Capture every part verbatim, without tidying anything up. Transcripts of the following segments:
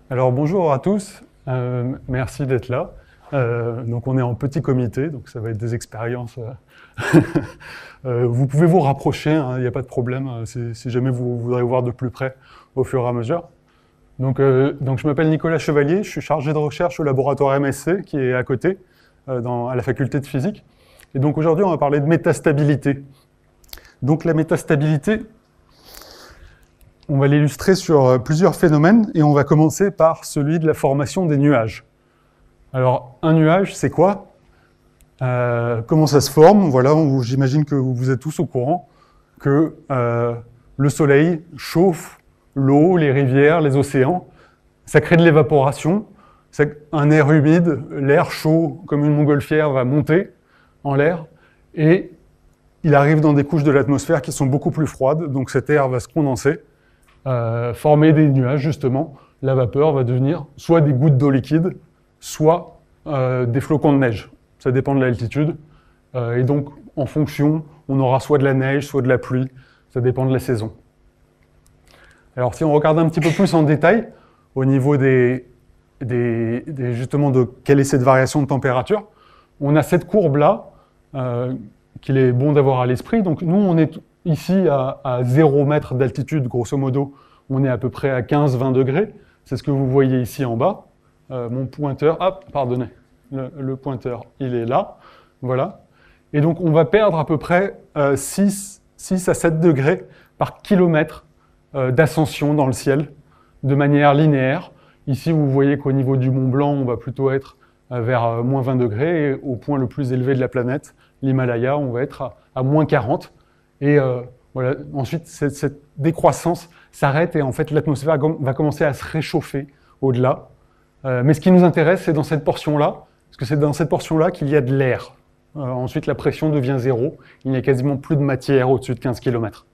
Alors bonjour à tous, euh, merci d'être là. Euh, donc on est en petit comité, donc ça va être des expériences. euh, euh, vous pouvez vous rapprocher, il hein, n'y a pas de problème, euh, si, si jamais vous voudrez voir de plus près au fur et à mesure. Donc, euh, donc je m'appelle Nicolas Chevalier, je suis chargé de recherche au laboratoire M S C qui est à côté, euh, dans, à la faculté de physique. Et donc aujourd'hui on va parler de métastabilité. Donc la métastabilité, on va l'illustrer sur plusieurs phénomènes et on va commencer par celui de la formation des nuages. Alors, un nuage, c'est quoi? euh, Comment ça se forme? Voilà, j'imagine que vous êtes tous au courant que euh, le soleil chauffe l'eau, les rivières, les océans. Ça crée de l'évaporation. Un air humide, l'air chaud, comme une montgolfière, va monter en l'air et il arrive dans des couches de l'atmosphère qui sont beaucoup plus froides, donc cet air va se condenser. Euh, former des nuages, justement, la vapeur va devenir soit des gouttes d'eau liquide, soit euh, des flocons de neige. Ça dépend de l'altitude. Euh, et donc, en fonction, on aura soit de la neige, soit de la pluie. Ça dépend de la saison. Alors, si on regarde un petit peu plus en détail, au niveau des, des, des justement de quelle est cette variation de température, on a cette courbe-là euh, qu'il est bon d'avoir à l'esprit. Donc, nous, on est ici, à, à zéro mètre d'altitude, grosso modo, on est à peu près à quinze à vingt degrés. C'est ce que vous voyez ici en bas. Euh, mon pointeur, ah, pardonnez, le, le pointeur, il est là. Voilà. Et donc, on va perdre à peu près euh, six à sept degrés par kilomètre euh, d'ascension dans le ciel, de manière linéaire. Ici, vous voyez qu'au niveau du Mont Blanc, on va plutôt être euh, vers euh, moins vingt degrés. Et au point le plus élevé de la planète, l'Himalaya, on va être à, à moins quarante. Et euh, voilà, ensuite, cette, cette décroissance s'arrête et en fait, l'atmosphère va commencer à se réchauffer au-delà. Euh, mais ce qui nous intéresse, c'est dans cette portion-là, parce que c'est dans cette portion-là qu'il y a de l'air. Euh, ensuite, la pression devient zéro. Il n'y a quasiment plus de matière au-dessus de quinze kilomètres.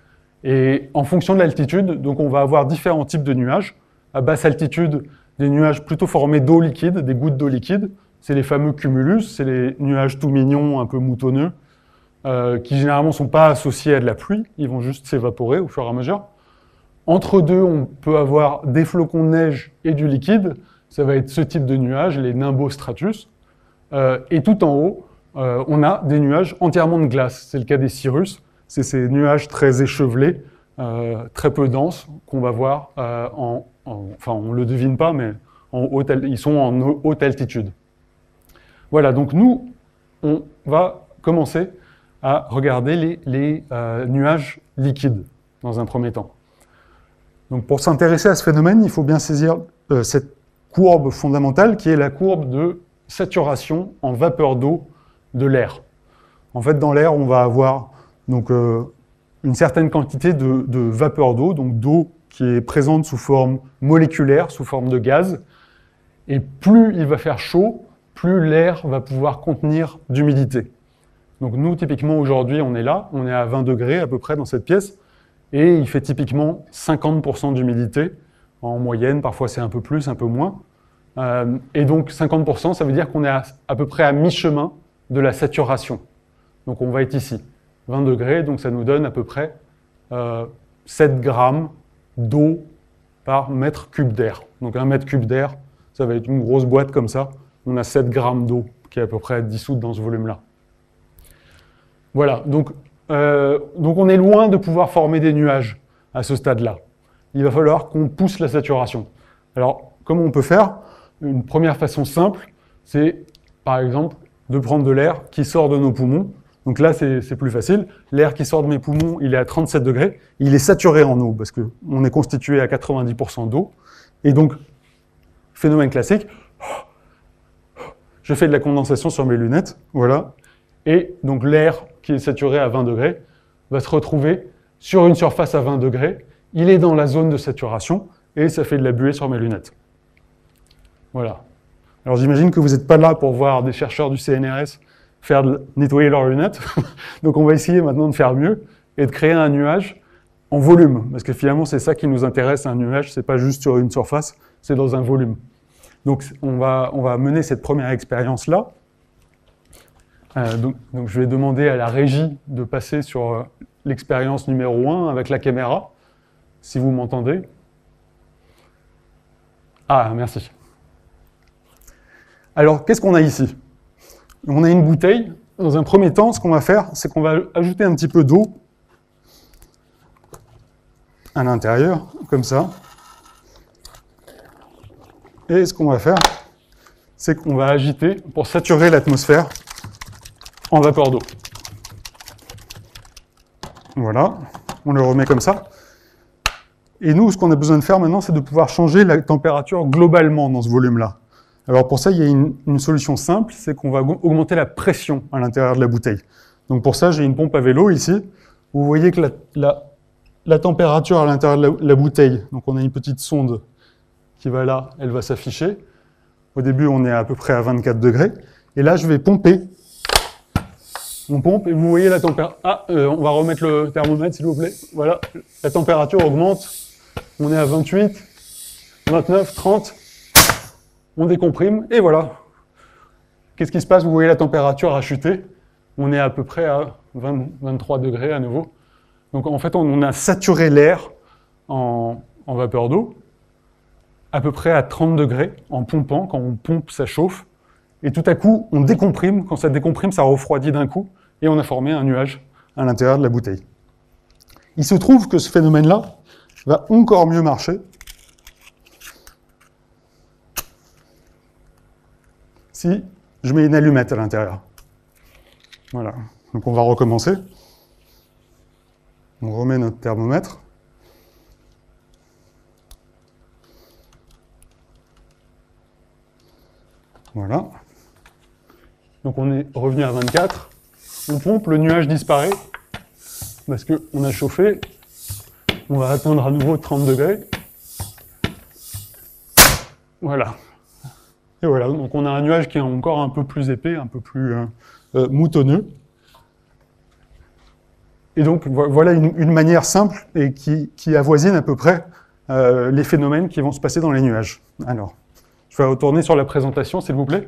Et en fonction de l'altitude, donc on va avoir différents types de nuages. À basse altitude, des nuages plutôt formés d'eau liquide, des gouttes d'eau liquide. C'est les fameux cumulus, c'est les nuages tout mignons, un peu moutonneux. Euh, qui généralement ne sont pas associés à de la pluie, ils vont juste s'évaporer au fur et à mesure. Entre deux, on peut avoir des flocons de neige et du liquide, ça va être ce type de nuages, les nimbostratus. Euh, et tout en haut, euh, on a des nuages entièrement de glace, c'est le cas des cirrus, c'est ces nuages très échevelés, euh, très peu denses, qu'on va voir euh, en, en... Enfin, on ne le devine pas, mais en haute, ils sont en haute altitude. Voilà, donc nous, on va commencer à regarder les, les euh, nuages liquides, dans un premier temps. Donc pour s'intéresser à ce phénomène, il faut bien saisir euh, cette courbe fondamentale, qui est la courbe de saturation en vapeur d'eau de l'air. En fait, dans l'air, on va avoir donc, euh, une certaine quantité de, de vapeur d'eau, donc d'eau qui est présente sous forme moléculaire, sous forme de gaz, et plus il va faire chaud, plus l'air va pouvoir contenir d'humidité. Donc nous, typiquement, aujourd'hui, on est là, on est à vingt degrés à peu près dans cette pièce, et il fait typiquement cinquante pour cent d'humidité, en moyenne, parfois c'est un peu plus, un peu moins. Euh, et donc cinquante pour cent, ça veut dire qu'on est à, à peu près à mi-chemin de la saturation. Donc on va être ici, vingt degrés, donc ça nous donne à peu près euh, sept grammes d'eau par mètre cube d'air. Donc un mètre cube d'air, ça va être une grosse boîte comme ça, on a sept grammes d'eau qui est à peu près dissoute dans ce volume-là. Voilà, donc, euh, donc on est loin de pouvoir former des nuages à ce stade-là. Il va falloir qu'on pousse la saturation. Alors, comment on peut faire? Une première façon simple, c'est par exemple de prendre de l'air qui sort de nos poumons. Donc là, c'est plus facile. L'air qui sort de mes poumons, il est à trente-sept degrés. Il est saturé en eau parce qu'on est constitué à quatre-vingt-dix pour cent d'eau. Et donc, phénomène classique, je fais de la condensation sur mes lunettes, voilà. Et donc l'air qui est saturé à vingt degrés va se retrouver sur une surface à vingt degrés. Il est dans la zone de saturation et ça fait de la buée sur mes lunettes. Voilà. Alors j'imagine que vous n'êtes pas là pour voir des chercheurs du C N R S faire de, nettoyer leurs lunettes. Donc on va essayer maintenant de faire mieux et de créer un nuage en volume. Parce que finalement, c'est ça qui nous intéresse, un nuage, c'est pas juste sur une surface, c'est dans un volume. Donc on va, on va mener cette première expérience-là. Euh, donc, donc je vais demander à la régie de passer sur euh, l'expérience numéro un avec la caméra, si vous m'entendez. Ah, merci. Alors, qu'est-ce qu'on a ici? On a une bouteille. Dans un premier temps, ce qu'on va faire, c'est qu'on va ajouter un petit peu d'eau à l'intérieur, comme ça. Et ce qu'on va faire, c'est qu'on va agiter pour saturer l'atmosphère en vapeur d'eau. Voilà, on le remet comme ça. Et nous, ce qu'on a besoin de faire maintenant, c'est de pouvoir changer la température globalement dans ce volume-là. Alors pour ça, il y a une, une solution simple, c'est qu'on va augmenter la pression à l'intérieur de la bouteille. Donc pour ça, j'ai une pompe à vélo ici. Vous voyez que la, la, la température à l'intérieur de la, la bouteille, donc on a une petite sonde qui va là, elle va s'afficher. Au début, on est à peu près à vingt-quatre degrés. Et là, je vais pomper. On pompe et vous voyez la température. Ah, euh, on va remettre le thermomètre, s'il vous plaît. Voilà, la température augmente. On est à vingt-huit, vingt-neuf, trente. On décomprime et voilà. Qu'est-ce qui se passe? Vous voyez la température a chuté. On est à peu près à vingt, vingt-trois degrés à nouveau. Donc en fait, on a saturé l'air en, en vapeur d'eau à peu près à trente degrés en pompant. Quand on pompe, ça chauffe. Et tout à coup, on décomprime. Quand ça décomprime, ça refroidit d'un coup. Et on a formé un nuage à l'intérieur de la bouteille. Il se trouve que ce phénomène-là va encore mieux marcher si je mets une allumette à l'intérieur. Voilà. Donc on va recommencer. On remet notre thermomètre. Voilà. Donc on est revenu à vingt-quatre. On pompe, le nuage disparaît parce qu'on a chauffé. On va atteindre à nouveau trente degrés. Voilà. Et voilà, donc on a un nuage qui est encore un peu plus épais, un peu plus euh, euh, moutonneux. Et donc voilà une, une manière simple et qui, qui avoisine à peu près euh, les phénomènes qui vont se passer dans les nuages. Alors, je vais retourner sur la présentation, s'il vous plaît.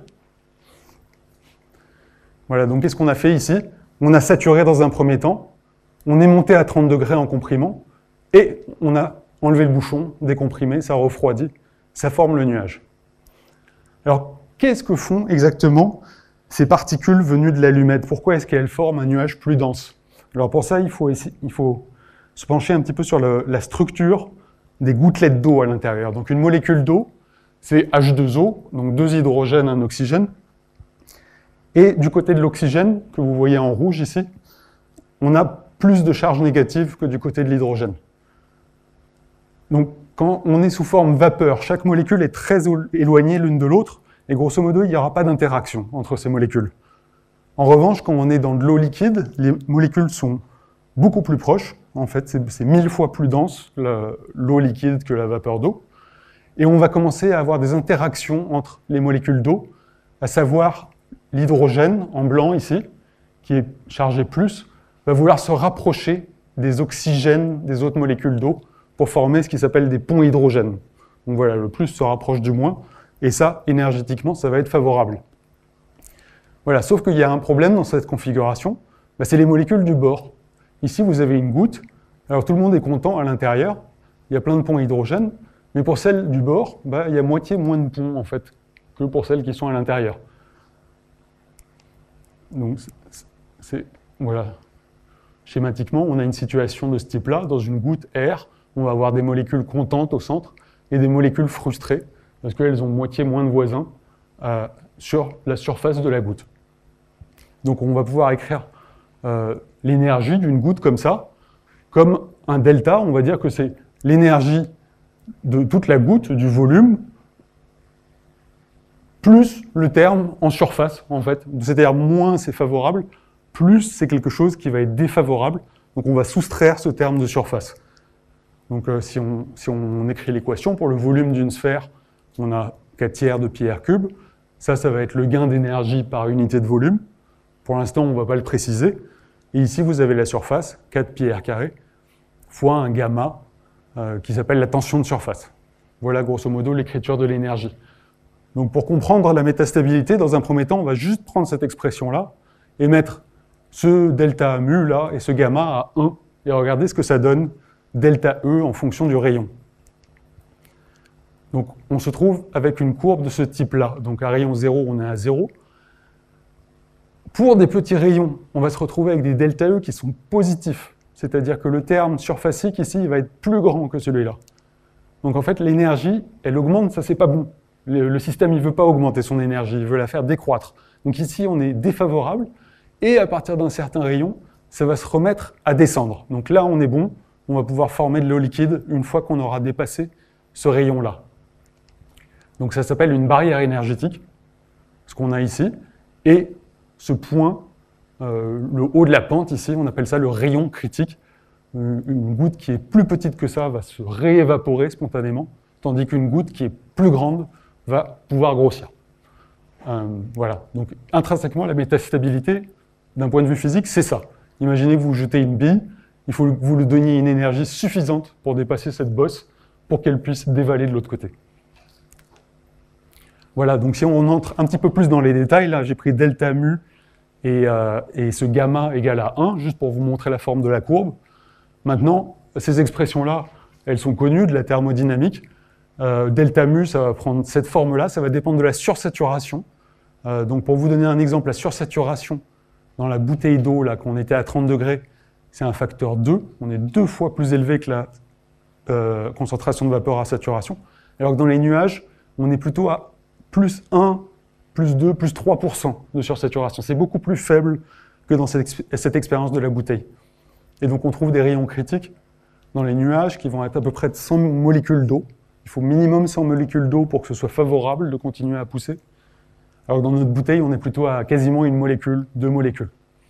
Voilà, donc qu'est-ce qu'on a fait ici? On a saturé dans un premier temps, on est monté à trente degrés en comprimant, et on a enlevé le bouchon, décomprimé, ça refroidit, ça forme le nuage. Alors, qu'est-ce que font exactement ces particules venues de l'allumette? Pourquoi est-ce qu'elles forment un nuage plus dense? Alors pour ça, il faut, essayer, il faut se pencher un petit peu sur le, la structure des gouttelettes d'eau à l'intérieur. Donc une molécule d'eau, c'est H deux O, donc deux hydrogènes, un oxygène. Et du côté de l'oxygène, que vous voyez en rouge ici, on a plus de charge négative que du côté de l'hydrogène. Donc quand on est sous forme vapeur, chaque molécule est très éloignée l'une de l'autre, et grosso modo, il n'y aura pas d'interaction entre ces molécules. En revanche, quand on est dans de l'eau liquide, les molécules sont beaucoup plus proches. En fait, c'est mille fois plus dense, l'eau liquide, que la vapeur d'eau. Et on va commencer à avoir des interactions entre les molécules d'eau, à savoir l'hydrogène, en blanc ici, qui est chargé plus, va vouloir se rapprocher des oxygènes des autres molécules d'eau pour former ce qui s'appelle des ponts hydrogènes. Donc voilà, le plus se rapproche du moins, et ça, énergétiquement, ça va être favorable. Voilà, sauf qu'il y a un problème dans cette configuration, bah, c'est les molécules du bord. Ici, vous avez une goutte, alors tout le monde est content à l'intérieur, il y a plein de ponts hydrogène, mais pour celles du bord, bah, il y a moitié moins de ponts, en fait, que pour celles qui sont à l'intérieur. Donc, c'est, voilà. Schématiquement, on a une situation de ce type-là, dans une goutte air, on va avoir des molécules contentes au centre, et des molécules frustrées, parce qu'elles ont moitié moins de voisins euh, sur la surface de la goutte. Donc on va pouvoir écrire euh, l'énergie d'une goutte comme ça, comme un delta, on va dire que c'est l'énergie de toute la goutte, du volume, plus le terme en surface, en fait. C'est-à-dire moins c'est favorable, plus c'est quelque chose qui va être défavorable. Donc on va soustraire ce terme de surface. Donc euh, si, on, si on écrit l'équation, pour le volume d'une sphère, on a quatre tiers de pi r cube. Ça, ça va être le gain d'énergie par unité de volume. Pour l'instant, on ne va pas le préciser. Et ici, vous avez la surface, quatre pi r carré, fois un gamma, euh, qui s'appelle la tension de surface. Voilà, grosso modo, l'écriture de l'énergie. Donc, pour comprendre la métastabilité, dans un premier temps, on va juste prendre cette expression-là et mettre ce delta mu, là, et ce gamma à un, et regarder ce que ça donne delta E en fonction du rayon. Donc on se trouve avec une courbe de ce type-là. Donc à rayon zéro, on est à zéro. Pour des petits rayons, on va se retrouver avec des delta E qui sont positifs. C'est-à-dire que le terme surfacique ici, il va être plus grand que celui-là. Donc en fait, l'énergie, elle augmente, ça c'est pas bon. Le, le système, il veut pas augmenter son énergie, il veut la faire décroître. Donc ici, on est défavorable, et à partir d'un certain rayon, ça va se remettre à descendre. Donc là, on est bon, on va pouvoir former de l'eau liquide une fois qu'on aura dépassé ce rayon-là. Donc ça s'appelle une barrière énergétique, ce qu'on a ici, et ce point, euh, le haut de la pente ici, on appelle ça le rayon critique. Une goutte qui est plus petite que ça va se réévaporer spontanément, tandis qu'une goutte qui est plus grande va pouvoir grossir. Euh, voilà. Donc intrinsèquement, la métastabilité, d'un point de vue physique, c'est ça. Imaginez que vous jetez une bille, il faut que vous lui donniez une énergie suffisante pour dépasser cette bosse, pour qu'elle puisse dévaler de l'autre côté. Voilà, donc si on entre un petit peu plus dans les détails, là j'ai pris delta mu et, euh, et ce gamma égale à un, juste pour vous montrer la forme de la courbe. Maintenant, ces expressions-là, elles sont connues de la thermodynamique. Euh, delta mu, ça va prendre cette forme-là, ça va dépendre de la sursaturation. Euh, donc pour vous donner un exemple, la sursaturation dans la bouteille d'eau, là, qu'on était à trente degrés, c'est un facteur deux. On est deux fois plus élevé que la euh, concentration de vapeur à saturation. Alors que dans les nuages, on est plutôt à plus un, plus deux, plus trois pour cent de sursaturation. C'est beaucoup plus faible que dans cette, cette expérience de la bouteille. Et donc on trouve des rayons critiques dans les nuages qui vont être à peu près de cent molécules d'eau. Il faut minimum cent molécules d'eau pour que ce soit favorable de continuer à pousser. Alors que dans notre bouteille, on est plutôt à quasiment une molécule, deux molécules.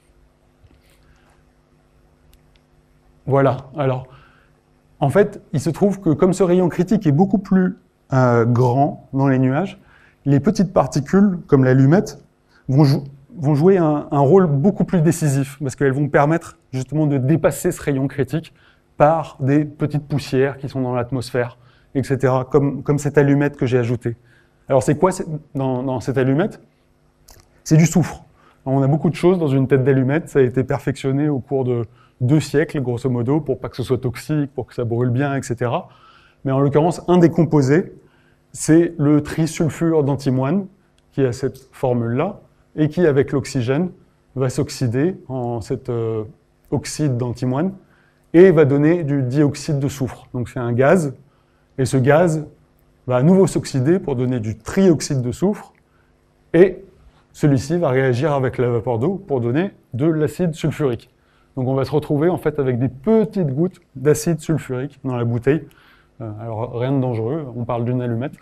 Voilà. Alors, en fait, il se trouve que comme ce rayon critique est beaucoup plus euh, grand dans les nuages, les petites particules, comme l'allumette, vont, jou vont jouer un, un rôle beaucoup plus décisif, parce qu'elles vont permettre justement de dépasser ce rayon critique par des petites poussières qui sont dans l'atmosphère, et cetera, comme, comme cette allumette que j'ai ajoutée. Alors c'est quoi dans, dans cette allumette? C'est du soufre. Alors, on a beaucoup de choses dans une tête d'allumette, ça a été perfectionné au cours de deux siècles, grosso modo, pour pas que ce soit toxique, pour que ça brûle bien, et cetera. Mais en l'occurrence, un des composés, c'est le trisulfure d'antimoine, qui a cette formule-là, et qui, avec l'oxygène, va s'oxyder en cet euh, oxyde d'antimoine, et va donner du dioxyde de soufre. Donc c'est un gaz, et ce gaz va à nouveau s'oxyder pour donner du trioxyde de soufre, et celui-ci va réagir avec la vapeur d'eau pour donner de l'acide sulfurique. Donc on va se retrouver en fait avec des petites gouttes d'acide sulfurique dans la bouteille. Euh, alors rien de dangereux, on parle d'une allumette.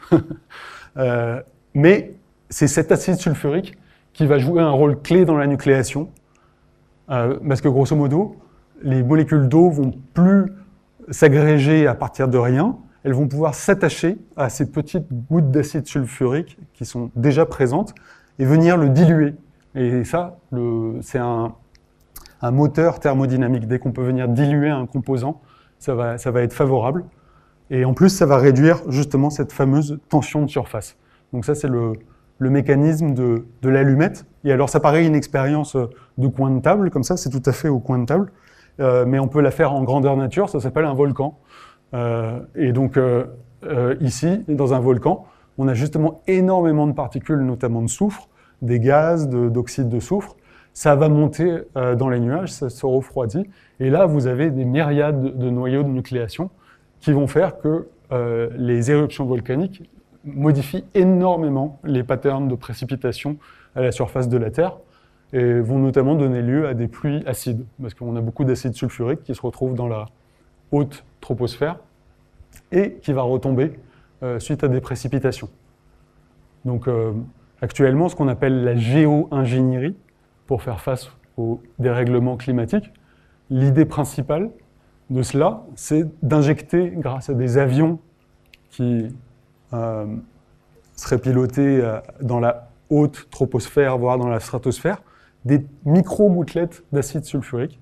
euh, mais c'est cet acide sulfurique qui va jouer un rôle clé dans la nucléation, euh, parce que grosso modo, les molécules d'eau vont plus s'agréger à partir de rien, elles vont pouvoir s'attacher à ces petites gouttes d'acide sulfurique qui sont déjà présentes et venir le diluer. Et ça, c'est un, un moteur thermodynamique. Dès qu'on peut venir diluer un composant, ça va, ça va être favorable. Et en plus, ça va réduire justement cette fameuse tension de surface. Donc ça, c'est le, le mécanisme de, de l'allumette. Et alors, ça paraît une expérience de coin de table, comme ça, c'est tout à fait au coin de table. Euh, mais on peut la faire en grandeur nature, ça s'appelle un volcan. Euh, et donc, euh, euh, ici, dans un volcan, on a justement énormément de particules, notamment de soufre, des gaz, d'oxyde de, de soufre. Ça va monter euh, dans les nuages, ça se refroidit. Et là, vous avez des myriades de, de noyaux de nucléation qui vont faire que euh, les éruptions volcaniques modifient énormément les patterns de précipitation à la surface de la Terre et vont notamment donner lieu à des pluies acides, parce qu'on a beaucoup d'acide sulfurique qui se retrouve dans la haute troposphère et qui va retomber euh, suite à des précipitations. Donc euh, actuellement, ce qu'on appelle la géo-ingénierie, pour faire face aux dérèglements climatiques, l'idée principale de cela, c'est d'injecter, grâce à des avions qui euh, seraient pilotés euh, dans la haute troposphère, voire dans la stratosphère, des micro-gouttelettes d'acide sulfurique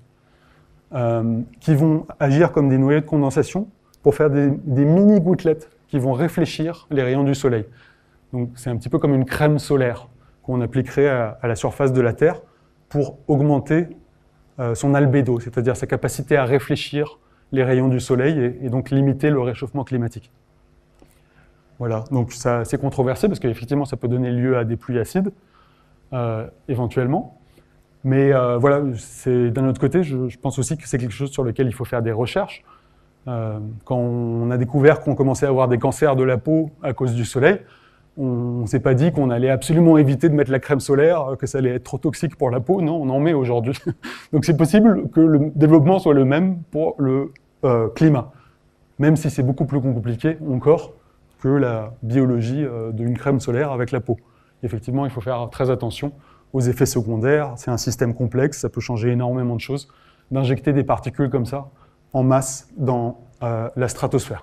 euh, qui vont agir comme des noyaux de condensation pour faire des, des mini-gouttelettes qui vont réfléchir les rayons du soleil. Donc c'est un petit peu comme une crème solaire qu'on appliquerait à, à la surface de la Terre pour augmenter euh, son albédo, c'est-à-dire sa capacité à réfléchir les rayons du soleil et, et donc limiter le réchauffement climatique. Voilà, donc ça, c'est controversé parce qu'effectivement, ça peut donner lieu à des pluies acides, euh, éventuellement. Mais euh, voilà, d'un autre côté, je, je pense aussi que c'est quelque chose sur lequel il faut faire des recherches. Euh, quand on a découvert qu'on commençait à avoir des cancers de la peau à cause du soleil, on ne s'est pas dit qu'on allait absolument éviter de mettre la crème solaire, que ça allait être trop toxique pour la peau. Non, on en met aujourd'hui. Donc c'est possible que le développement soit le même pour le euh, climat, même si c'est beaucoup plus compliqué encore que la biologie euh, d'une crème solaire avec la peau. Effectivement, il faut faire très attention aux effets secondaires. C'est un système complexe, ça peut changer énormément de choses, d'injecter des particules comme ça en masse dans euh, la stratosphère.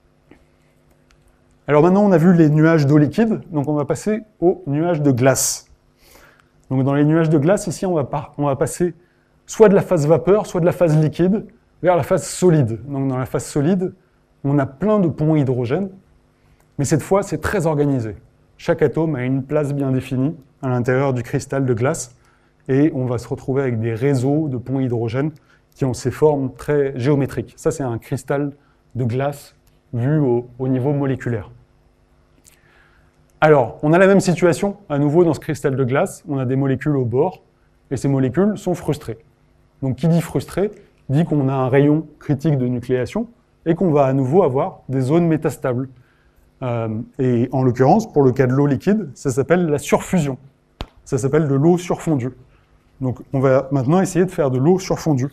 Alors maintenant, on a vu les nuages d'eau liquide, donc on va passer aux nuages de glace. Donc dans les nuages de glace, ici, on va, par, on va passer soit de la phase vapeur, soit de la phase liquide, vers la phase solide. Donc dans la phase solide, on a plein de ponts hydrogène, mais cette fois, c'est très organisé. Chaque atome a une place bien définie à l'intérieur du cristal de glace, et on va se retrouver avec des réseaux de ponts hydrogène qui ont ces formes très géométriques. Ça, c'est un cristal de glace vu au, au niveau moléculaire. Alors, on a la même situation, à nouveau, dans ce cristal de glace. On a des molécules au bord, et ces molécules sont frustrées. Donc, qui dit frustré, dit qu'on a un rayon critique de nucléation, et qu'on va à nouveau avoir des zones métastables. Euh, et en l'occurrence, pour le cas de l'eau liquide, ça s'appelle la surfusion. Ça s'appelle de l'eau surfondue. Donc, on va maintenant essayer de faire de l'eau surfondue.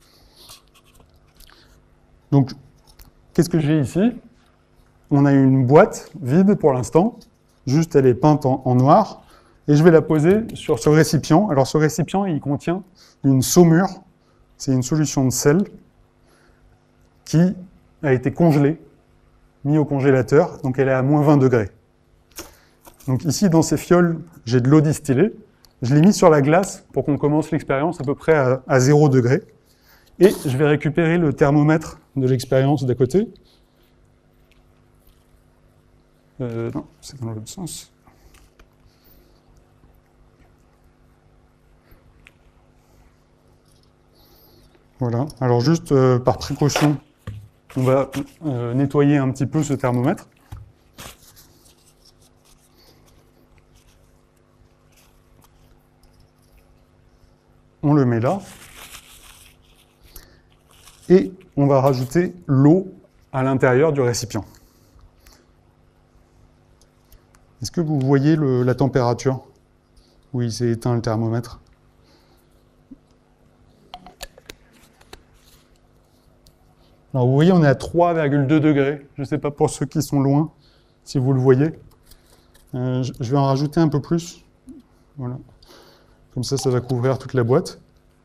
Donc, qu'est-ce que j'ai ici? On a une boîte vide pour l'instant, juste elle est peinte en, en noir, et je vais la poser sur ce récipient. Alors ce récipient, il contient une saumure, c'est une solution de sel qui a été congelée, mise au congélateur, donc elle est à moins vingt degrés. Donc ici, dans ces fioles, j'ai de l'eau distillée, je l'ai mise sur la glace pour qu'on commence l'expérience à peu près à, à zéro degré, et je vais récupérer le thermomètre de l'expérience d'à côté. Euh, non, c'est dans l'autre sens. Voilà. Alors juste euh, par précaution, on va euh, nettoyer un petit peu ce thermomètre. On le met là. Et on va rajouter l'eau à l'intérieur du récipient. Est-ce que vous voyez le, la température où il s'est éteint le thermomètre? Alors vous voyez, on est à trois virgule deux degrés. Je ne sais pas pour ceux qui sont loin, si vous le voyez. Euh, je vais en rajouter un peu plus. Voilà. Comme ça, ça va couvrir toute la boîte.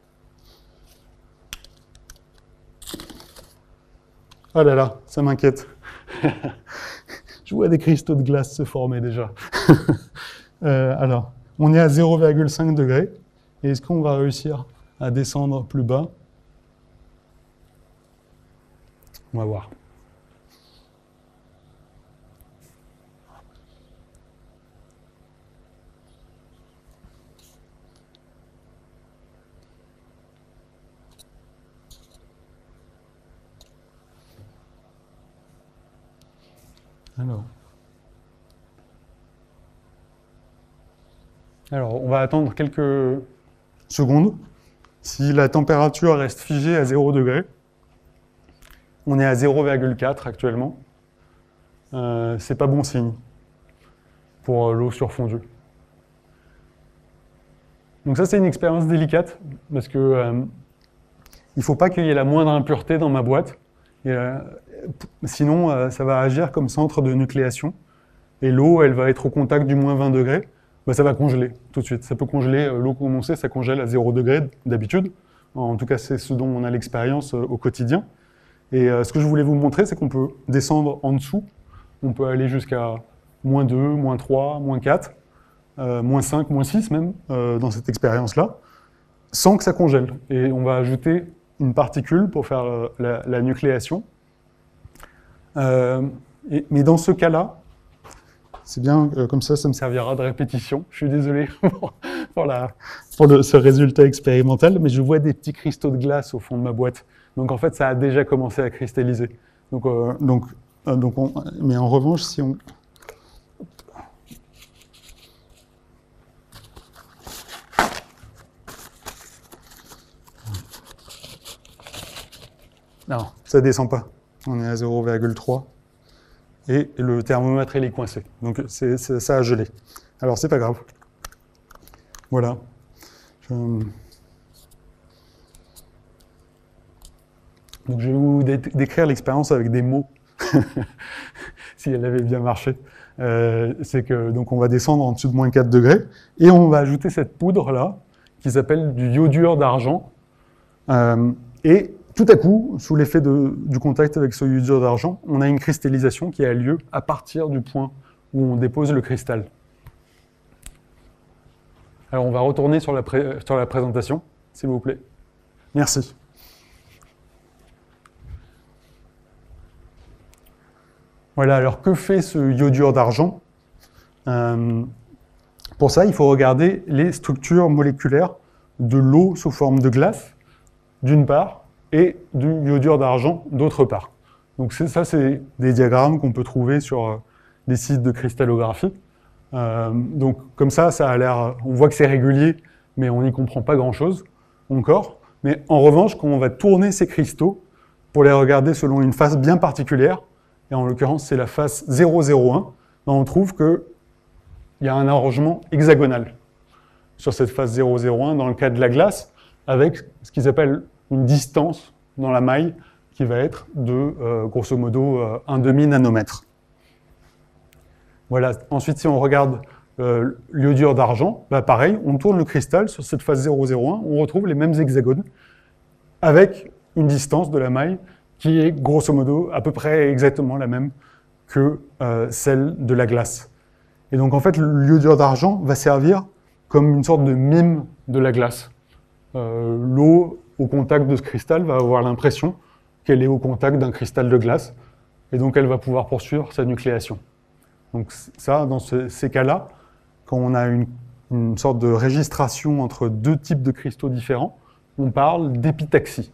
Oh là là, ça m'inquiète. Je vois des cristaux de glace se former déjà. euh, alors, on est à zéro virgule cinq degrés. Et est-ce qu'on va réussir à descendre plus bas? On va voir. Alors. Alors, on va attendre quelques secondes. Si la température reste figée à zéro degré, on est à zéro virgule quatre actuellement. Euh, c'est pas bon signe pour l'eau surfondue. Donc ça, c'est une expérience délicate parce que euh, il ne faut pas qu'il y ait la moindre impureté dans ma boîte. Et, euh, sinon, euh, ça va agir comme centre de nucléation. Et l'eau, elle va être au contact du moins vingt degrés. Bah, ça va congeler tout de suite. Ça peut congeler, euh, l'eau condensée, ça congèle à zéro degré d'habitude. En tout cas, c'est ce dont on a l'expérience euh, au quotidien. Et euh, ce que je voulais vous montrer, c'est qu'on peut descendre en dessous. On peut aller jusqu'à moins deux, moins trois, moins quatre, euh, moins cinq, moins six même, euh, dans cette expérience-là, sans que ça congèle. Et on va ajouter une particule pour faire euh, la, la nucléation. Euh, et, mais dans ce cas-là, c'est bien, euh, comme ça, ça me servira de répétition. Je suis désolé pour, pour, la, pour le, ce résultat expérimental, mais je vois des petits cristaux de glace au fond de ma boîte. Donc en fait, ça a déjà commencé à cristalliser. Donc, euh, donc, euh, donc on, mais en revanche, si on, Non, ça ne descend pas. On est à zéro virgule trois. Et le thermomètre, il est coincé. Donc, c'est, c'est, ça a gelé. Alors, c'est pas grave. Voilà. Je... Donc, je vais vous dé décrire l'expérience avec des mots, si elle avait bien marché. Euh, c'est que, donc, on va descendre en dessous de moins quatre degrés, et on va ajouter cette poudre-là, qui s'appelle du iodure d'argent. Euh, et tout à coup, sous l'effet du contact avec ce iodure d'argent, on a une cristallisation qui a lieu à partir du point où on dépose le cristal. Alors, on va retourner sur la, pré sur la présentation, s'il vous plaît. Merci. Voilà, alors que fait ce iodure d'argent? euh, Pour ça, il faut regarder les structures moléculaires de l'eau sous forme de glace, d'une part, et du iodure d'argent, d'autre part. Donc ça, c'est des diagrammes qu'on peut trouver sur euh, des sites de cristallographie. Euh, donc comme ça, ça a l'air, on voit que c'est régulier, mais on n'y comprend pas grand-chose encore. Mais en revanche, quand on va tourner ces cristaux pour les regarder selon une face bien particulière, et en l'occurrence c'est la face zéro zéro un, ben on trouve qu'il y a un arrangement hexagonal sur cette face zéro zéro un dans le cas de la glace, avec ce qu'ils appellent une distance dans la maille qui va être de, euh, grosso modo, euh, un demi-nanomètre. Voilà. Ensuite, si on regarde euh, l'iodure d'argent, bah pareil, on tourne le cristal sur cette face zéro zéro un, on retrouve les mêmes hexagones, avec une distance de la maille qui est grosso modo à peu près exactement la même que euh, celle de la glace. Et donc en fait, l'iodure d'argent va servir comme une sorte de mime de la glace. Euh, L'eau au contact de ce cristal va avoir l'impression qu'elle est au contact d'un cristal de glace, et donc elle va pouvoir poursuivre sa nucléation. Donc ça, dans ce, ces cas-là, quand on a une, une sorte de régistration entre deux types de cristaux différents, on parle d'épitaxie.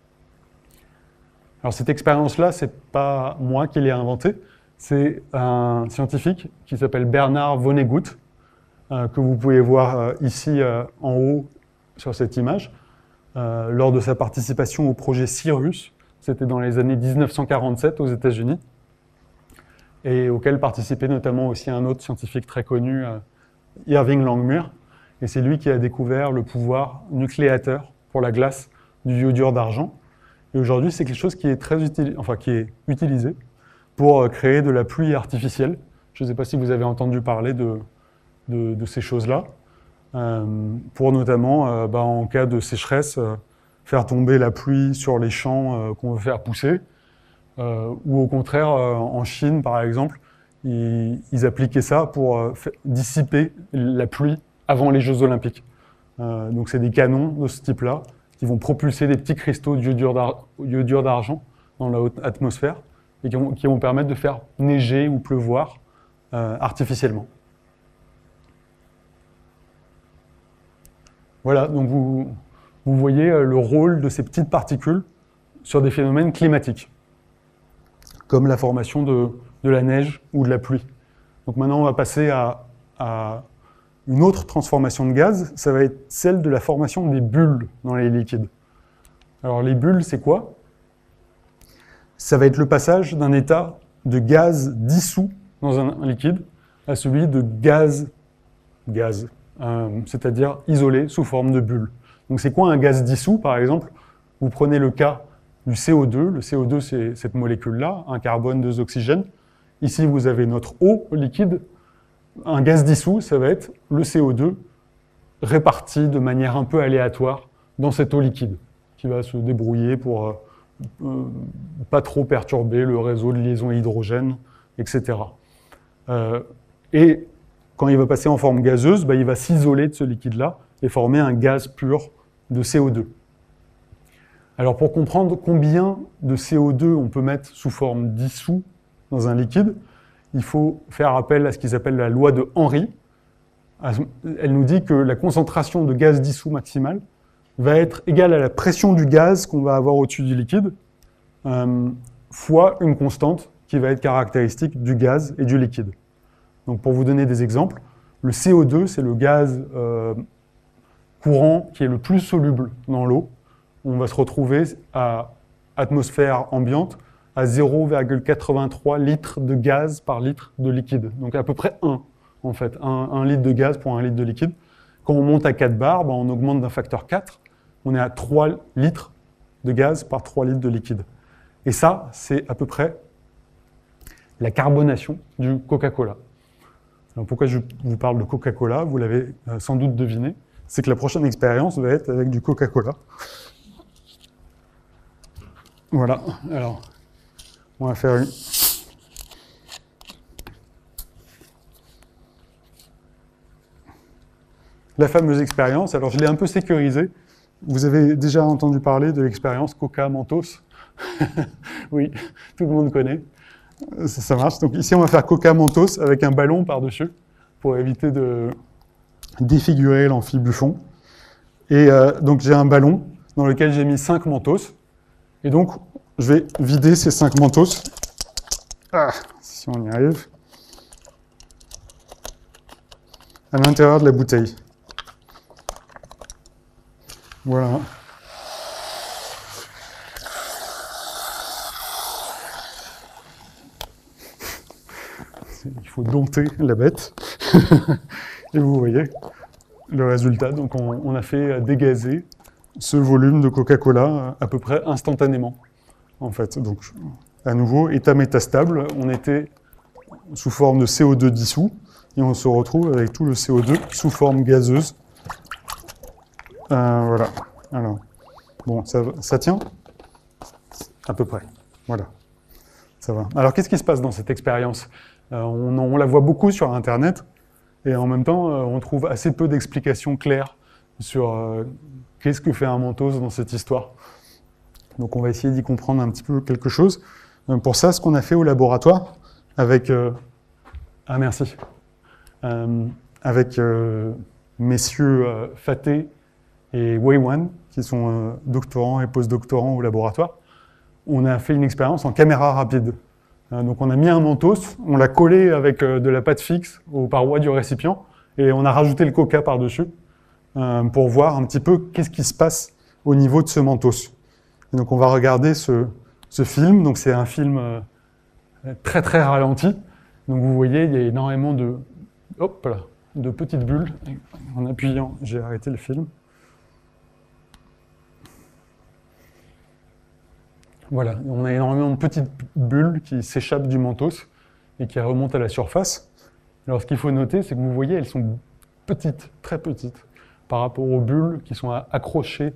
Alors cette expérience-là, c'est pas moi qui l'ai inventée, c'est un scientifique qui s'appelle Bernard Vonnegut, euh, que vous pouvez voir euh, ici euh, en haut sur cette image, euh, lors de sa participation au projet Cirrus, c'était dans les années mille neuf cent quarante-sept aux États-Unis, et auquel participait notamment aussi un autre scientifique très connu, euh, Irving Langmuir, et c'est lui qui a découvert le pouvoir nucléateur pour la glace du iodure d'argent. Et aujourd'hui, c'est quelque chose qui est très utilisé, enfin qui est utilisé pour créer de la pluie artificielle. Je ne sais pas si vous avez entendu parler de, de, de ces choses-là, euh, pour notamment, euh, bah, en cas de sécheresse, euh, faire tomber la pluie sur les champs euh, qu'on veut faire pousser, euh, ou au contraire, euh, en Chine, par exemple, ils, ils appliquaient ça pour euh, dissiper la pluie avant les Jeux Olympiques. Euh, donc c'est des canons de ce type-là, qui vont propulser des petits cristaux d'iodure d'argent dans la haute atmosphère et qui vont, qui vont permettre de faire neiger ou pleuvoir euh, artificiellement. Voilà, donc vous, vous voyez le rôle de ces petites particules sur des phénomènes climatiques, comme la formation de, de la neige ou de la pluie. Donc maintenant, on va passer à, à une autre transformation de gaz, ça va être celle de la formation des bulles dans les liquides. Alors les bulles, c'est quoi? Ça va être le passage d'un état de gaz dissous dans un liquide à celui de gaz, gaz, euh, c'est-à-dire isolé sous forme de bulles. Donc c'est quoi un gaz dissous, par exemple? Vous prenez le cas du C O deux, le C O deux c'est cette molécule-là, un carbone, deux oxygènes. Ici vous avez notre eau liquide. Un gaz dissous, ça va être le C O deux réparti de manière un peu aléatoire dans cette eau liquide, qui va se débrouiller pour euh, euh, pas trop perturber le réseau de liaison hydrogène, et cetera. Euh, et quand il va passer en forme gazeuse, bah, il va s'isoler de ce liquide-là et former un gaz pur de C O deux. Alors pour comprendre combien de C O deux on peut mettre sous forme dissous dans un liquide, il faut faire appel à ce qu'ils appellent la loi de Henry. Elle nous dit que la concentration de gaz dissous maximale va être égale à la pression du gaz qu'on va avoir au-dessus du liquide, euh, fois une constante qui va être caractéristique du gaz et du liquide. Donc pour vous donner des exemples, le C O deux, c'est le gaz euh, courant qui est le plus soluble dans l'eau. On va se retrouver à atmosphère ambiante à zéro virgule quatre-vingt-trois litres de gaz par litre de liquide. Donc à peu près un, en fait, un, un litre de gaz pour un litre de liquide. Quand on monte à quatre bars, ben on augmente d'un facteur quatre. On est à trois litres de gaz par trois litres de liquide. Et ça, c'est à peu près la carbonation du Coca-Cola. Alors pourquoi je vous parle de Coca-Cola, vous l'avez euh, sans doute deviné, c'est que la prochaine expérience va être avec du Coca-Cola. Voilà, alors, on va faire une... La fameuse expérience, alors je l'ai un peu sécurisée. Vous avez déjà entendu parler de l'expérience Coca-Mentos. Oui, tout le monde connaît. Ça, ça marche. Donc ici, on va faire Coca-Mentos avec un ballon par-dessus pour éviter de défigurer l'amphibuchon. Et euh, donc j'ai un ballon dans lequel j'ai mis cinq Mentos. Et donc, je vais vider ces cinq Mentos. Ah, si on y arrive. À l'intérieur de la bouteille. Voilà. Il faut dompter la bête. Et vous voyez le résultat. Donc on, on a fait dégazer ce volume de Coca-Cola à peu près instantanément. En fait. Donc à nouveau, état métastable, on était sous forme de C O deux dissous et on se retrouve avec tout le C O deux sous forme gazeuse. Euh, voilà. Alors, bon, ça, ça tient à peu près. Voilà. Ça va. Alors, qu'est-ce qui se passe dans cette expérience ? euh, on, on la voit beaucoup sur Internet, et en même temps, euh, on trouve assez peu d'explications claires sur euh, qu'est-ce que fait un Mentos dans cette histoire. Donc, on va essayer d'y comprendre un petit peu quelque chose. Euh, pour ça, ce qu'on a fait au laboratoire, avec... Euh... Ah, merci. Euh, avec euh, messieurs euh, Faté et Weiwan, qui sont euh, doctorants et post-doctorants au laboratoire, on a fait une expérience en caméra rapide. Euh, donc on a mis un Mentos, on l'a collé avec euh, de la pâte fixe aux parois du récipient, et on a rajouté le Coca par-dessus, euh, pour voir un petit peu qu'est-ce qui se passe au niveau de ce Mentos. Et donc on va regarder ce, ce film, donc c'est un film euh, très très ralenti. Donc vous voyez, il y a énormément de, hop là, de petites bulles. En appuyant, j'ai arrêté le film. Voilà, on a énormément de petites bulles qui s'échappent du Mentos et qui remontent à la surface. Alors ce qu'il faut noter, c'est que vous voyez, elles sont petites, très petites, par rapport aux bulles qui sont accrochées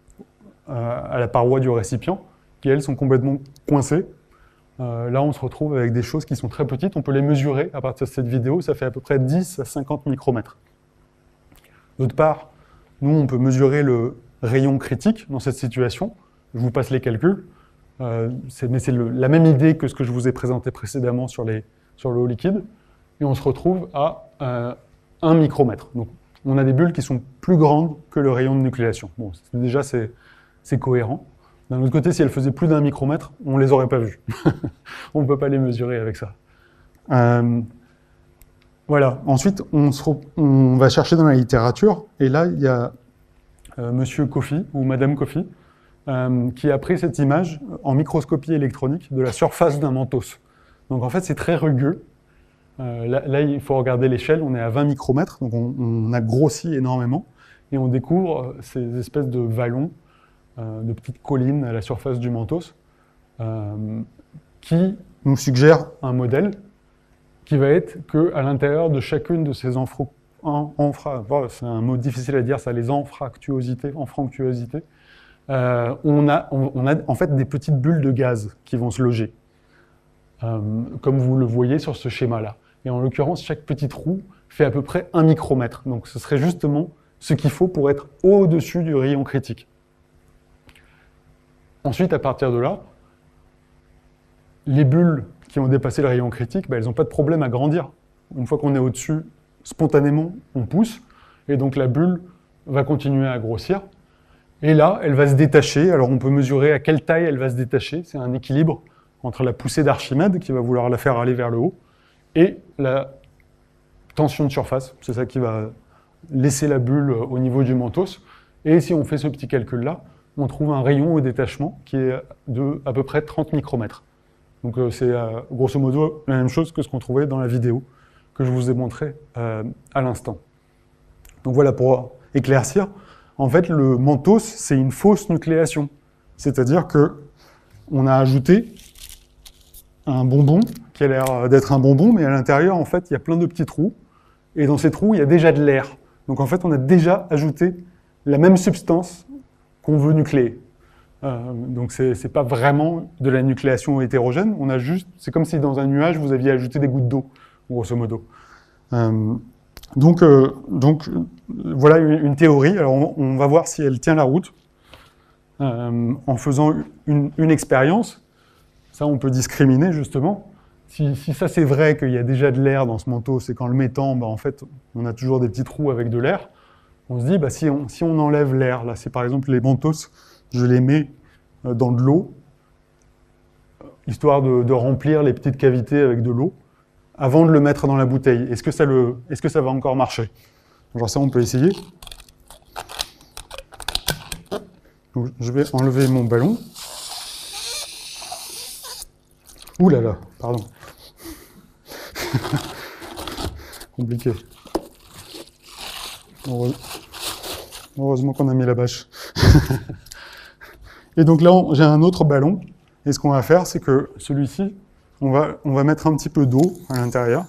à la paroi du récipient, qui elles sont complètement coincées. Euh, là, on se retrouve avec des choses qui sont très petites. On peut les mesurer à partir de cette vidéo. Ça fait à peu près dix à cinquante micromètres. D'autre part, nous, on peut mesurer le rayon critique dans cette situation. Je vous passe les calculs. Euh, mais c'est la même idée que ce que je vous ai présenté précédemment sur, les, sur le haut liquide. Et on se retrouve à euh, un micromètre. Donc, on a des bulles qui sont plus grandes que le rayon de nucléation. Bon, déjà, c'est cohérent. D'un autre côté, si elles faisaient plus d'un micromètre, on ne les aurait pas vues. On ne peut pas les mesurer avec ça. Euh, voilà. Ensuite, on, se on va chercher dans la littérature. Et là, il y a euh, Monsieur Coffey, ou Madame Coffey, euh, qui a pris cette image en microscopie électronique de la surface d'un Mentos. Donc en fait, c'est très rugueux. Euh, là, là, il faut regarder l'échelle. On est à vingt micromètres, donc on, on a grossi énormément. Et on découvre ces espèces de vallons, de petites collines à la surface du Mentos, euh, qui nous suggèrent un modèle qui va être qu'à l'intérieur de chacune de ces enfra... enfra oh, c'est un mot difficile à dire, ça, les anfractuosités, anfractuosités, euh, on, a, on, on a en fait des petites bulles de gaz qui vont se loger, euh, comme vous le voyez sur ce schéma-là. Et en l'occurrence, chaque petit trou fait à peu près un micromètre. Donc ce serait justement ce qu'il faut pour être au-dessus du rayon critique. Ensuite, à partir de là, les bulles qui ont dépassé le rayon critique, bah, elles n'ont pas de problème à grandir. Une fois qu'on est au-dessus, spontanément, on pousse, et donc la bulle va continuer à grossir. Et là, elle va se détacher. Alors on peut mesurer à quelle taille elle va se détacher. C'est un équilibre entre la poussée d'Archimède, qui va vouloir la faire aller vers le haut, et la tension de surface. C'est ça qui va laisser la bulle au niveau du Mentos. Et si on fait ce petit calcul-là, on trouve un rayon au détachement qui est de à peu près trente micromètres. Donc euh, c'est euh, grosso modo la même chose que ce qu'on trouvait dans la vidéo que je vous ai montré euh, à l'instant. Donc voilà, pour éclaircir, en fait le mantos c'est une fausse nucléation. C'est-à-dire que on a ajouté un bonbon qui a l'air d'être un bonbon, mais à l'intérieur en fait il y a plein de petits trous, et dans ces trous il y a déjà de l'air. Donc en fait on a déjà ajouté la même substance qu'on veut nucléer. Euh, donc c'est c'est pas vraiment de la nucléation hétérogène, on a juste, c'est comme si dans un nuage vous aviez ajouté des gouttes d'eau, grosso modo. Euh, donc, euh, donc voilà une, une théorie. Alors on, on va voir si elle tient la route euh, en faisant une, une expérience. Ça on peut discriminer justement. Si, si ça c'est vrai qu'il y a déjà de l'air dans ce manteau, c'est qu'en le mettant, bah, en fait on a toujours des petits trous avec de l'air. On se dit, bah, si, on, si on enlève l'air, là, c'est par exemple les mantos, je les mets dans de l'eau, histoire de, de remplir les petites cavités avec de l'eau, avant de le mettre dans la bouteille. Est-ce que ça, le, est-ce que ça va encore marcher? Genre ça, on peut essayer. Donc, je vais enlever mon ballon. Ouh là là, pardon. Compliqué. Heureusement qu'on a mis la bâche. Et donc là, j'ai un autre ballon. Et ce qu'on va faire, c'est que celui-ci, on va, on va mettre un petit peu d'eau à l'intérieur.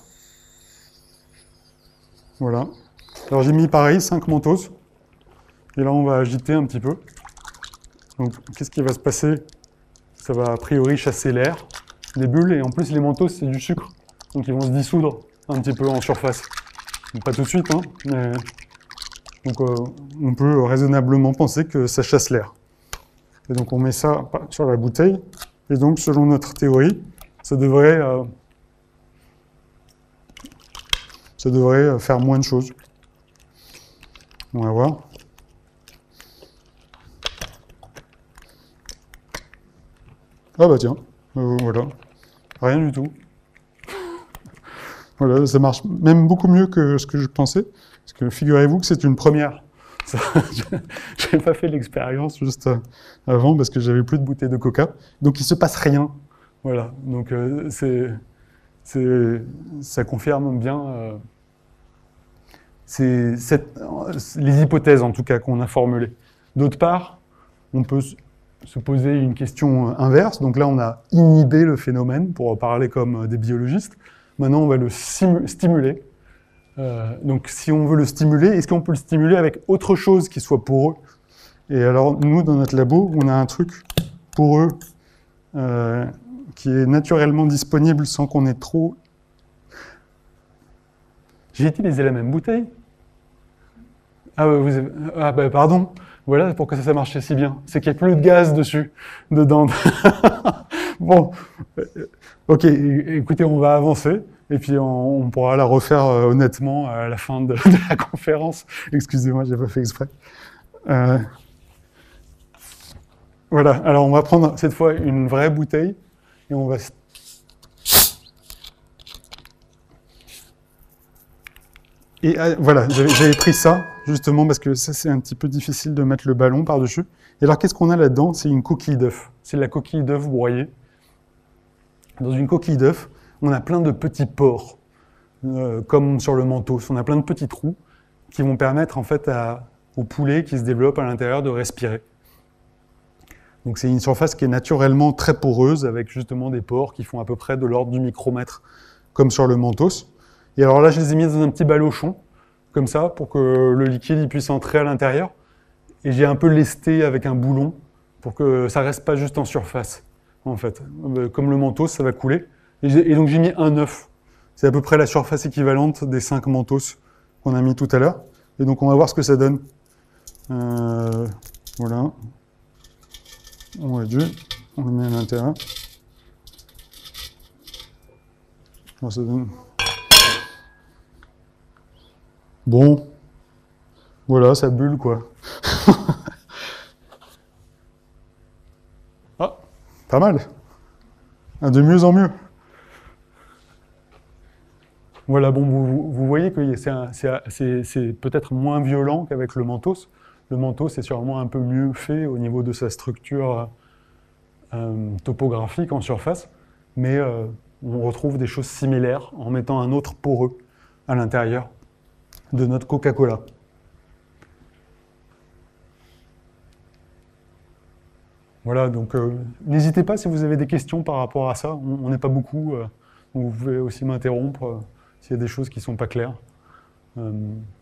Voilà. Alors j'ai mis pareil, cinq mentos. Et là, on va agiter un petit peu. Donc, qu'est-ce qui va se passer? Ça va a priori chasser l'air, des bulles. Et en plus, les mentos, c'est du sucre. Donc ils vont se dissoudre un petit peu en surface. Donc, pas tout de suite, hein, mais... Donc euh, on peut raisonnablement penser que ça chasse l'air. Et donc on met ça sur la bouteille, et donc selon notre théorie, ça devrait, euh, ça devrait faire moins de choses. On va voir. Ah bah tiens, euh, voilà, rien du tout. Voilà, ça marche même beaucoup mieux que ce que je pensais. Parce que figurez-vous que c'est une première. Je n'avais pas fait l'expérience juste avant parce que j'avais plus de bouteilles de coca. Donc il ne se passe rien. Voilà. Donc euh, c'est, c'est, ça confirme bien euh, c'est, cette, les hypothèses en tout cas qu'on a formulées. D'autre part, on peut se poser une question inverse. Donc là, on a inhibé le phénomène pour parler comme des biologistes. Maintenant, on va le stimuler. Euh, donc, si on veut le stimuler, est-ce qu'on peut le stimuler avec autre chose qui soit poreux? Et alors, nous, dans notre labo, on a un truc poreux euh, qui est naturellement disponible sans qu'on ait trop... J'ai utilisé la même bouteille. Ah, bah, vous avez... ah bah, pardon. Voilà pourquoi ça, ça marchait si bien. C'est qu'il n'y a plus de gaz dessus, dedans. Bon, ok, écoutez, on va avancer. Et puis on, on pourra la refaire euh, honnêtement à la fin de, de la conférence. Excusez-moi, j'ai pas fait exprès. Euh, voilà, alors on va prendre cette fois une vraie bouteille et on va... Et euh, voilà, j'avais pris ça justement parce que ça c'est un petit peu difficile de mettre le ballon par-dessus. Et alors qu'est-ce qu'on a là-dedans? C'est une coquille d'œuf. C'est la coquille d'œuf broyée. Dans une coquille d'œuf, on a plein de petits pores, euh, comme sur le manteau. On a plein de petits trous qui vont permettre en fait à, au poulet qui se développe à l'intérieur de respirer. Donc c'est une surface qui est naturellement très poreuse avec justement des pores qui font à peu près de l'ordre du micromètre, comme sur le mantos. Et alors là, je les ai mis dans un petit balochon, comme ça, pour que le liquide il puisse entrer à l'intérieur. Et j'ai un peu lesté avec un boulon pour que ça reste pas juste en surface, en fait. Comme le mantos, ça va couler. Et, et donc j'ai mis un œuf. C'est à peu près la surface équivalente des cinq mentos qu'on a mis tout à l'heure. Et donc on va voir ce que ça donne. Euh, voilà. On va dire, on le met à l'intérieur. Alors ça donne... Bon, voilà, ça bulle quoi. Ah, pas mal. Ah, de mieux en mieux. Voilà, bon, vous, vous voyez que c'est peut-être moins violent qu'avec le mantos. le manteau, c'est sûrement un peu mieux fait au niveau de sa structure euh, topographique en surface, mais euh, on retrouve des choses similaires en mettant un autre poreux à l'intérieur de notre Coca-Cola. Voilà, donc euh, n'hésitez pas si vous avez des questions par rapport à ça. On n'est pas beaucoup, euh, vous pouvez aussi m'interrompre euh, s'il y a des choses qui ne sont pas claires. Euh,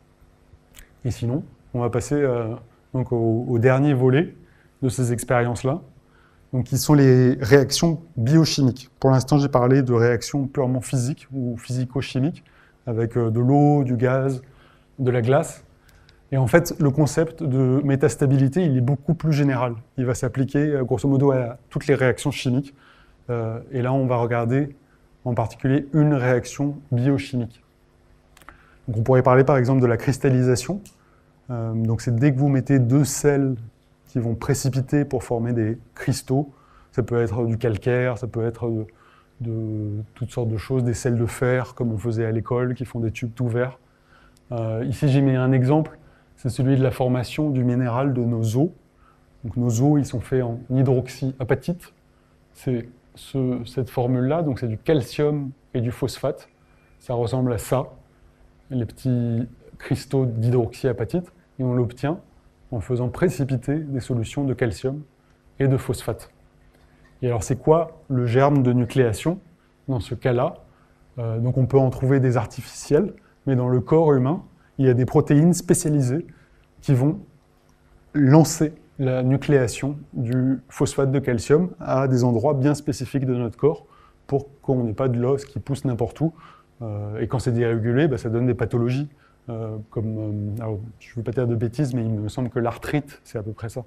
et sinon, on va passer euh, donc au, au dernier volet de ces expériences-là, donc qui sont les réactions biochimiques. Pour l'instant, j'ai parlé de réactions purement physiques ou physico-chimiques, avec euh, de l'eau, du gaz, de la glace. Et en fait, le concept de métastabilité, il est beaucoup plus général. Il va s'appliquer, grosso modo, à toutes les réactions chimiques. Euh, et là, on va regarder en particulier une réaction biochimique. Donc, on pourrait parler, par exemple, de la cristallisation. Euh, donc, c'est dès que vous mettez deux sels qui vont précipiter pour former des cristaux. Ça peut être du calcaire, ça peut être de, de toutes sortes de choses, des sels de fer, comme on faisait à l'école, qui font des tubes tout verts. Euh, ici, j'ai mis un exemple. C'est celui de la formation du minéral de nos os. Donc, nos os, ils sont faits en hydroxyapatite. C'est ce, cette formule-là, donc c'est du calcium et du phosphate. Ça ressemble à ça, les petits cristaux d'hydroxyapatite. Et on l'obtient en faisant précipiter des solutions de calcium et de phosphate. Et alors, c'est quoi le germe de nucléation dans ce cas-là? euh, Donc, on peut en trouver des artificiels, mais dans le corps humain, il y a des protéines spécialisées qui vont lancer la nucléation du phosphate de calcium à des endroits bien spécifiques de notre corps pour qu'on n'ait pas de l'os qui pousse n'importe où. Euh, et quand c'est dérégulé, bah, ça donne des pathologies. Euh, comme, euh, alors, je ne veux pas dire de bêtises, mais il me semble que l'arthrite, c'est à peu près ça.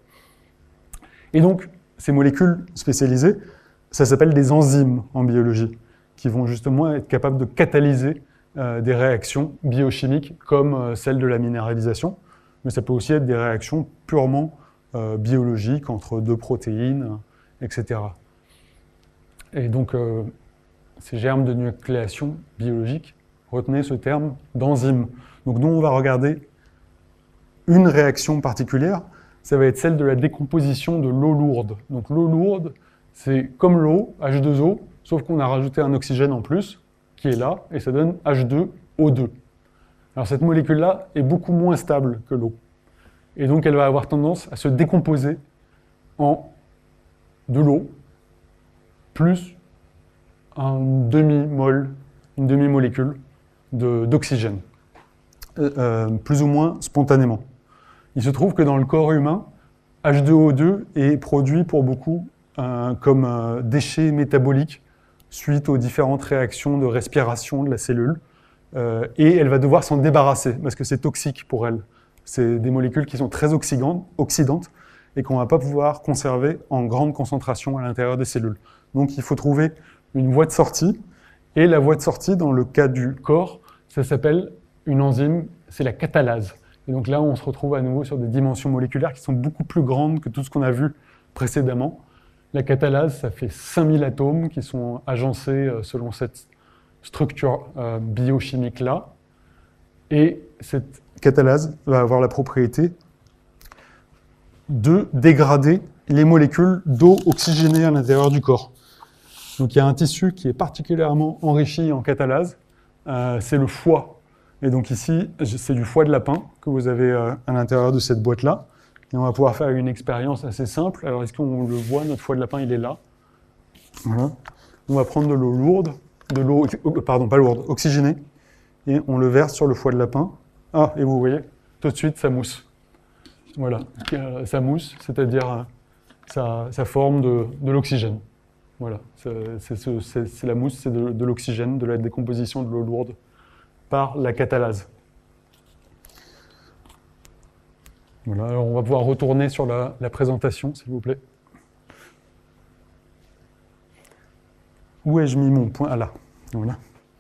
Et donc, ces molécules spécialisées, ça s'appelle des enzymes en biologie, qui vont justement être capables de catalyser Euh, des réactions biochimiques comme euh, celle de la minéralisation, mais ça peut aussi être des réactions purement euh, biologiques entre deux protéines, et cetera. Et donc, euh, ces germes de nucléation biologique, retenez ce terme d'enzyme. Donc, nous, on va regarder une réaction particulière, ça va être celle de la décomposition de l'eau lourde. Donc, l'eau lourde, c'est comme l'eau, H deux O, sauf qu'on a rajouté un oxygène en plus, qui est là, et ça donne H deux O deux. Alors cette molécule-là est beaucoup moins stable que l'eau. Et donc elle va avoir tendance à se décomposer en de l'eau, plus un demi-mol, une demi-molécule d'oxygène, euh, euh, plus ou moins spontanément. Il se trouve que dans le corps humain, H deux O deux est produit pour beaucoup euh, comme euh, déchet métabolique suite aux différentes réactions de respiration de la cellule, euh, et elle va devoir s'en débarrasser, parce que c'est toxique pour elle. C'est des molécules qui sont très oxydantes, et qu'on ne va pas pouvoir conserver en grande concentration à l'intérieur des cellules. Donc il faut trouver une voie de sortie, et la voie de sortie, dans le cas du corps, ça s'appelle une enzyme, c'est la catalase. Et donc là, on se retrouve à nouveau sur des dimensions moléculaires qui sont beaucoup plus grandes que tout ce qu'on a vu précédemment. La catalase, ça fait cinq mille atomes qui sont agencés selon cette structure euh, biochimique-là. Et cette catalase va avoir la propriété de dégrader les molécules d'eau oxygénée à l'intérieur du corps. Donc il y a un tissu qui est particulièrement enrichi en catalase, euh, c'est le foie. Et donc ici, c'est du foie de lapin que vous avez euh, à l'intérieur de cette boîte-là. Et on va pouvoir faire une expérience assez simple. Alors, est-ce qu'on le voit, notre foie de lapin, il est là. Voilà. On va prendre de l'eau lourde, de l'eau, pardon, pas lourde, oxygénée, et on le verse sur le foie de lapin. Ah, et vous voyez, tout de suite, ça mousse. Voilà, ça mousse, c'est-à-dire ça, ça forme de, de l'oxygène. Voilà, c'est la mousse, c'est de, de l'oxygène, de la décomposition de l'eau lourde par la catalase. Voilà, alors on va pouvoir retourner sur la, la présentation, s'il vous plaît. Où ai-je mis mon point? Ah là, voilà.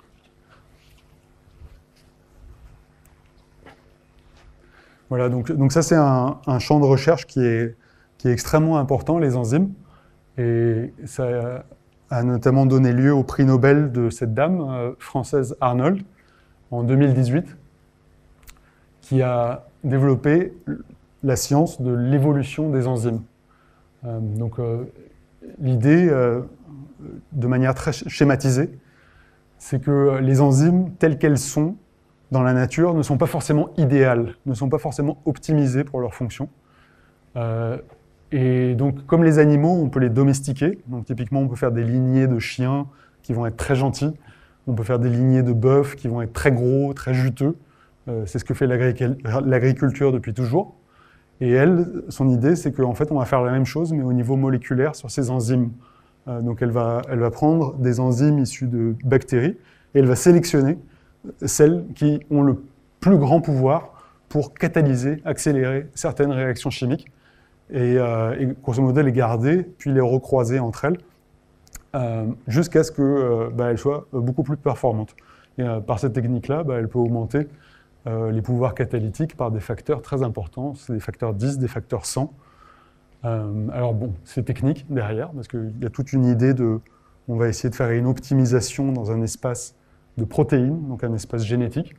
Voilà, donc, donc ça c'est un, un champ de recherche qui est, qui est extrêmement important, les enzymes. Et ça a notamment donné lieu au prix Nobel de cette dame euh, française Arnold, en deux mille dix-huit, qui a développé la science de l'évolution des enzymes. Euh, donc euh, l'idée, euh, de manière très schématisée, c'est que les enzymes telles qu'elles sont dans la nature ne sont pas forcément idéales, ne sont pas forcément optimisées pour leur fonction. Euh, et donc, comme les animaux, on peut les domestiquer. Donc, typiquement, on peut faire des lignées de chiens qui vont être très gentils. On peut faire des lignées de bœufs qui vont être très gros, très juteux. Euh, c'est ce que fait l'agriculture depuis toujours. Et elle, son idée, c'est qu'en fait, on va faire la même chose, mais au niveau moléculaire, sur ces enzymes. Euh, donc, elle va, elle va prendre des enzymes issues de bactéries et elle va sélectionner celles qui ont le plus grand pouvoir pour catalyser, accélérer certaines réactions chimiques et, euh, et grosso modo les garder, puis les recroiser entre elles, euh, jusqu'à ce qu'elles euh, bah, soient beaucoup plus performantes. Et, euh, par cette technique-là, bah, elle peut augmenter euh, les pouvoirs catalytiques par des facteurs très importants, c'est des facteurs dix, des facteurs cent. Euh, alors bon, c'est technique derrière, parce qu'il y a toute une idée de... On va essayer de faire une optimisation dans un espace de protéines, donc un espace génétique.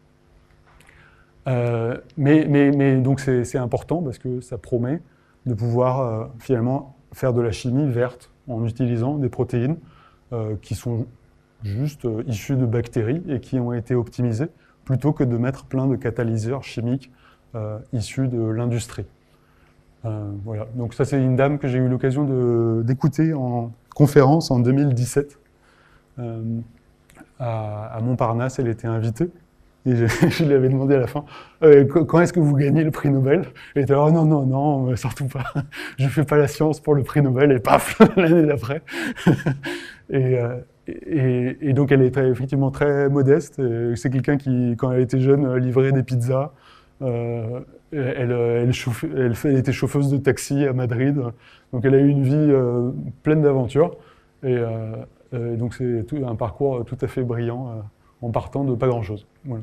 Euh, mais, mais, mais donc c'est important parce que ça promet de pouvoir euh, finalement faire de la chimie verte en utilisant des protéines euh, qui sont juste euh, issues de bactéries et qui ont été optimisées plutôt que de mettre plein de catalyseurs chimiques euh, issus de l'industrie. Euh, voilà. Donc ça c'est une dame que j'ai eu l'occasion d'écouter en conférence en deux mille dix-sept. Euh, à, à Montparnasse, elle était invitée. Et je, je lui avais demandé à la fin, euh, quand est-ce que vous gagnez le prix Nobel? Elle était là, oh non, non, non, surtout pas. Je ne fais pas la science pour le prix Nobel, et paf, l'année d'après. et, euh, et, et donc elle est très, effectivement très modeste. C'est quelqu'un qui, quand elle était jeune, livrait des pizzas. Euh, elle, elle, chauffe, elle, elle était chauffeuse de taxi à Madrid. Donc elle a eu une vie euh, pleine d'aventures. Et, euh, euh, donc c'est un parcours tout à fait brillant. Euh, en partant de pas grand-chose. Voilà.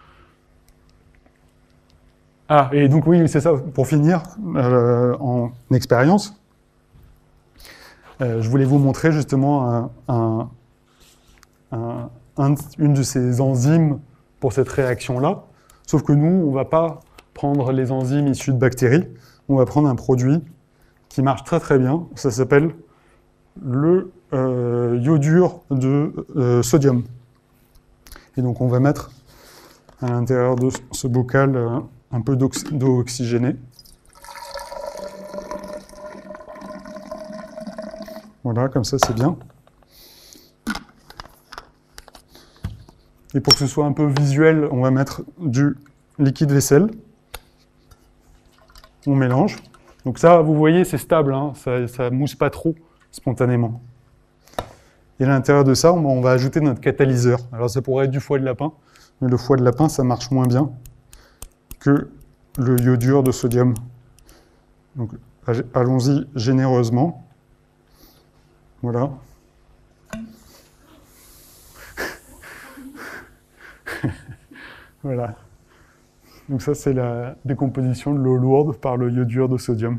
Ah, et donc oui, c'est ça, pour finir, euh, en expérience, euh, je voulais vous montrer justement un, un, un, un, une de ces enzymes pour cette réaction-là, sauf que nous, on ne va pas prendre les enzymes issues de bactéries, on va prendre un produit qui marche très très bien, ça s'appelle le euh, iodure de euh, sodium. Et donc on va mettre à l'intérieur de ce bocal euh, un peu d'eau oxygénée. Voilà, comme ça c'est bien. Et pour que ce soit un peu visuel, on va mettre du liquide vaisselle. On mélange. Donc ça, vous voyez, c'est stable, hein, ça ne mousse pas trop spontanément. Et à l'intérieur de ça, on va ajouter notre catalyseur. Alors ça pourrait être du foie de lapin, mais le foie de lapin, ça marche moins bien que le iodure de sodium. Donc allons-y généreusement. Voilà. Voilà. Donc ça, c'est la décomposition de l'eau lourde par le iodure de sodium.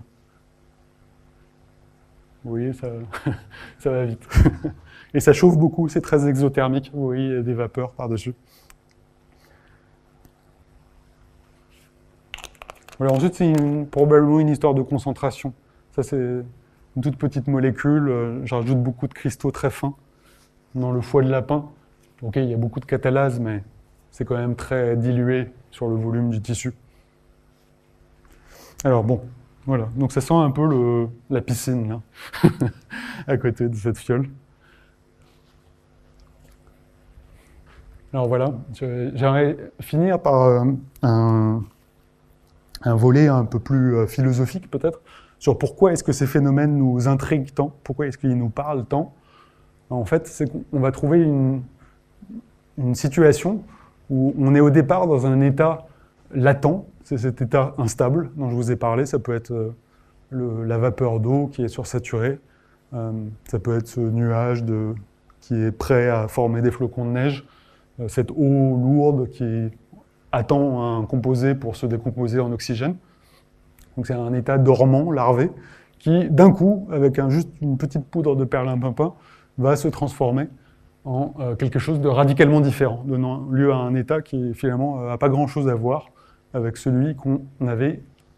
Vous voyez, ça, ça va vite. Et ça chauffe beaucoup, c'est très exothermique. Vous voyez, il y a des vapeurs par-dessus. Voilà, ensuite, c'est probablement une histoire de concentration. Ça, c'est une toute petite molécule. Euh, J'ajoute beaucoup de cristaux très fins dans le foie de lapin. Ok, il y a beaucoup de catalase, mais c'est quand même très dilué sur le volume du tissu. Alors bon, voilà. Donc ça sent un peu le, la piscine, là, à côté de cette fiole. Alors voilà, j'aimerais finir par euh, un, un volet un peu plus euh, philosophique peut-être, sur pourquoi est-ce que ces phénomènes nous intriguent tant, pourquoi est-ce qu'ils nous parlent tant. En fait, c'est qu'on va trouver une, une situation où on est au départ dans un état latent, c'est cet état instable dont je vous ai parlé, ça peut être euh, le, la vapeur d'eau qui est sursaturée, euh, ça peut être ce nuage de, qui est prêt à former des flocons de neige, cette eau lourde qui attend un composé pour se décomposer en oxygène. Donc c'est un état dormant, larvé, qui d'un coup, avec un, juste une petite poudre de perlimpinpin, va se transformer en euh, quelque chose de radicalement différent, donnant lieu à un état qui finalement n'a pas grand-chose à voir avec celui qu'on avait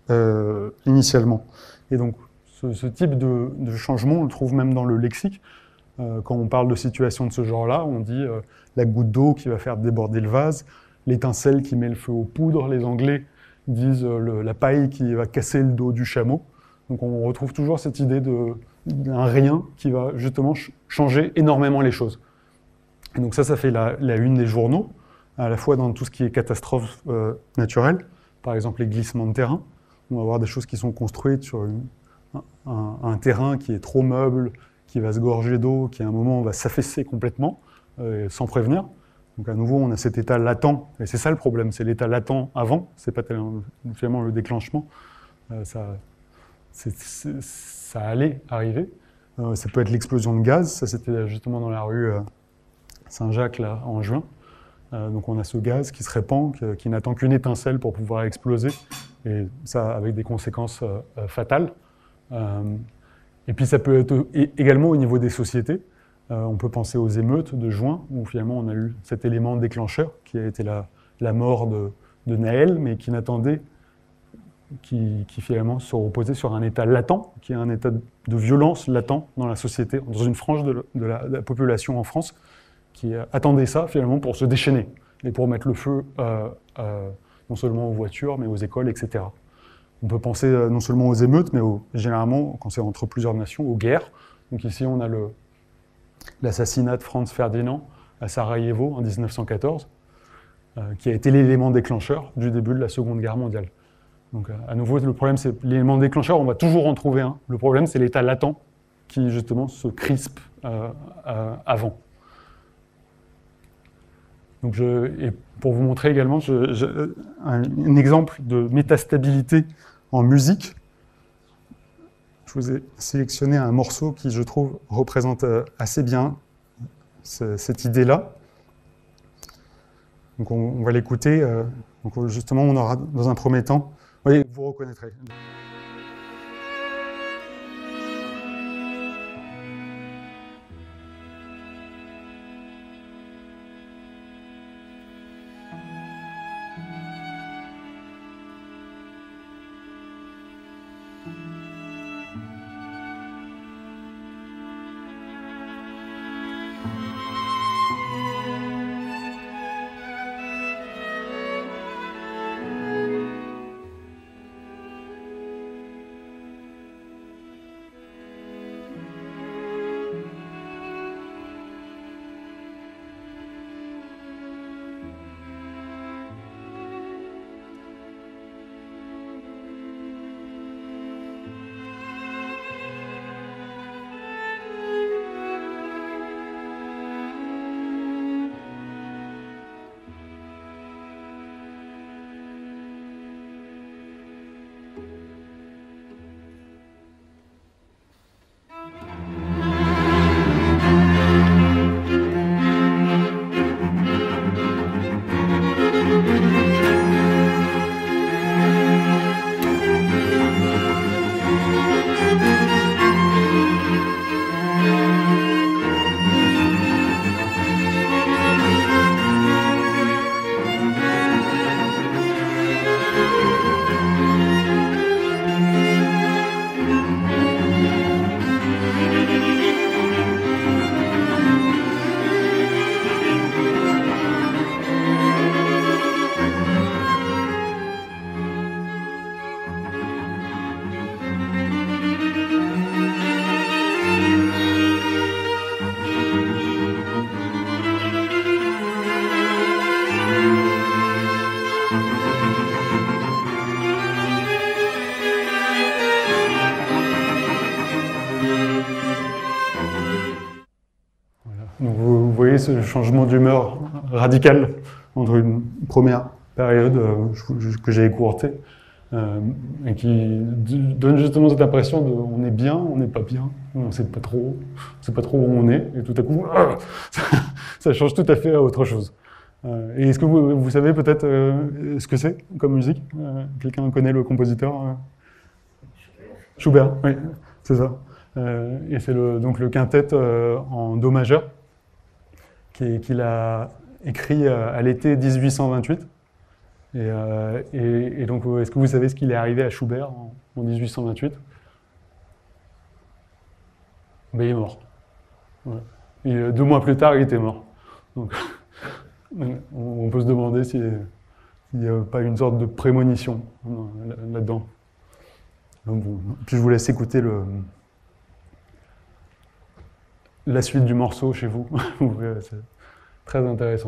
euh, initialement. Et donc, ce, ce type de, de changement, on le trouve même dans le lexique. Euh, quand on parle de situations de ce genre-là, on dit euh, la goutte d'eau qui va faire déborder le vase, l'étincelle qui met le feu aux poudres. Les Anglais disent euh, le, la paille qui va casser le dos du chameau. Donc on retrouve toujours cette idée d'un rien qui va justement ch changer énormément les choses. Et donc ça, ça fait la, la une des journaux, à la fois dans tout ce qui est catastrophe euh, naturelle, par exemple les glissements de terrain. On va avoir des choses qui sont construites sur une, un, un terrain qui est trop meuble, qui va se gorger d'eau, qui à un moment va s'affaisser complètement, euh, sans prévenir. Donc à nouveau, on a cet état latent, et c'est ça le problème, c'est l'état latent avant, c'est pas tellement finalement le déclenchement, euh, ça, c'est, c'est, ça allait arriver. Euh, ça peut être l'explosion de gaz, ça c'était justement dans la rue euh, Saint-Jacques là, en juin. Euh, donc on a ce gaz qui se répand, qui, qui n'attend qu'une étincelle pour pouvoir exploser, et ça avec des conséquences euh, euh, fatales. Euh, Et puis ça peut être également au niveau des sociétés. Euh, on peut penser aux émeutes de juin, où finalement on a eu cet élément déclencheur, qui a été la, la mort de, de Naël, mais qui n'attendait, qui, qui finalement se reposait sur un état latent, qui est un état de violence latent dans la société, dans une frange de, de, la, de la population en France, qui attendait ça finalement pour se déchaîner, et pour mettre le feu euh, euh, non seulement aux voitures, mais aux écoles, et cetera. On peut penser non seulement aux émeutes, mais au, généralement, quand c'est entre plusieurs nations, aux guerres. Donc ici, on a l'assassinat de Franz Ferdinand à Sarajevo en mille neuf cent quatorze, euh, qui a été l'élément déclencheur du début de la Seconde Guerre mondiale. Donc à nouveau, le problème, c'est l'élément déclencheur, on va toujours en trouver un. Le problème, c'est l'état latent qui, justement, se crispe euh, euh, avant. Donc je, et pour vous montrer également je, je, un, un exemple de métastabilité en musique, je vous ai sélectionné un morceau qui, je trouve, représente assez bien ce, cette idée-là. Donc on, on va l'écouter. Euh, donc justement, on aura dans un premier temps... Oui, vous reconnaîtrez. Donc vous voyez ce changement d'humeur radical entre une première période euh, que j'ai écourtée euh, et qui donne justement cette impression de on est bien, on n'est pas bien, on ne sait pas trop, on sait pas trop où on est, et tout à coup, ah, ça, ça change tout à fait à autre chose. Euh, et est-ce que vous, vous savez peut-être euh, ce que c'est comme musique? euh, Quelqu'un connaît le compositeur? euh Schubert, oui, c'est ça. Euh, et c'est le, donc le quintet euh, en do majeur qu'il a écrit à l'été mille huit cent vingt-huit. Et, euh, et, et donc, est-ce que vous savez ce qu'il est arrivé à Schubert en, en mille huit cent vingt-huit? Ben, il est mort. Ouais. Et euh, deux mois plus tard, il était mort. Donc, on peut se demander s'il n'y a pas une sorte de prémonition là-dedans. Donc, bon. Puis je vous laisse écouter le, la suite du morceau chez vous. C'est très intéressant.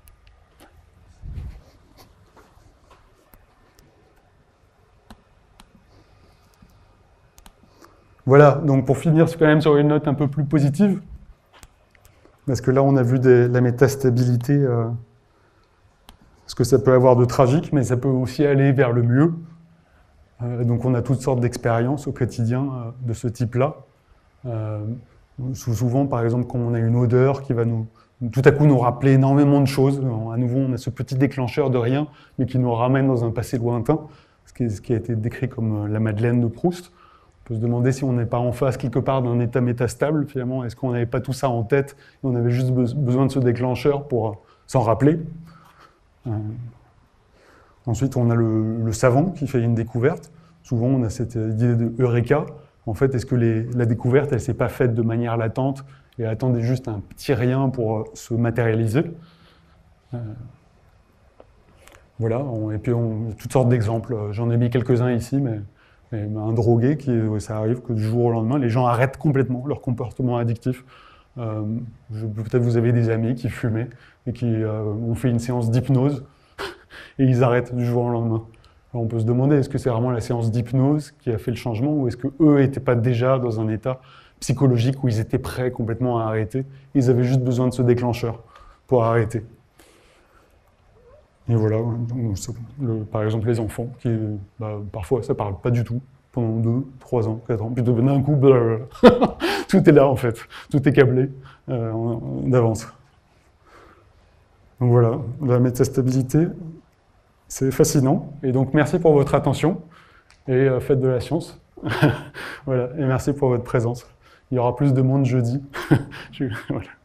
Voilà, donc pour finir quand même sur une note un peu plus positive, parce que là on a vu des, la métastabilité, euh, ce que ça peut avoir de tragique, mais ça peut aussi aller vers le mieux. Euh, donc on a toutes sortes d'expériences au quotidien euh, de ce type-là. Euh, souvent, par exemple, quand on a une odeur qui va nous, tout à coup nous rappeler énormément de choses, à nouveau on a ce petit déclencheur de rien, mais qui nous ramène dans un passé lointain, ce qui, est, ce qui a été décrit comme la Madeleine de Proust. On peut se demander si on n'est pas en face quelque part d'un état métastable, finalement. Est-ce qu'on n'avait pas tout ça en tête et on avait juste besoin de ce déclencheur pour euh, s'en rappeler. euh. Ensuite, on a le, le savant qui fait une découverte. Souvent, on a cette idée de Eureka. En fait, est-ce que les, la découverte, elle ne s'est pas faite de manière latente et attendait juste un petit rien pour euh, se matérialiser. euh. Voilà, on, et puis on, toutes sortes d'exemples. J'en ai mis quelques-uns ici, mais... Et un drogué, qui, ça arrive que du jour au lendemain, les gens arrêtent complètement leur comportement addictif. Euh, Peut-être vous avez des amis qui fumaient et qui euh, ont fait une séance d'hypnose et ils arrêtent du jour au lendemain. Alors on peut se demander, est-ce que c'est vraiment la séance d'hypnose qui a fait le changement ou est-ce qu'eux n'étaient pas déjà dans un état psychologique où ils étaient prêts complètement à arrêter? Ils avaient juste besoin de ce déclencheur pour arrêter. Et voilà, le, par exemple les enfants, qui bah, parfois ça parle pas du tout, pendant deux, trois ans, quatre ans, puis d'un coup, blablabla. Tout est là en fait, tout est câblé euh, d'avance. Donc voilà, la métastabilité, c'est fascinant, et donc merci pour votre attention, et euh, faites de la science. Voilà, et merci pour votre présence. Il y aura plus de monde jeudi. Je, voilà.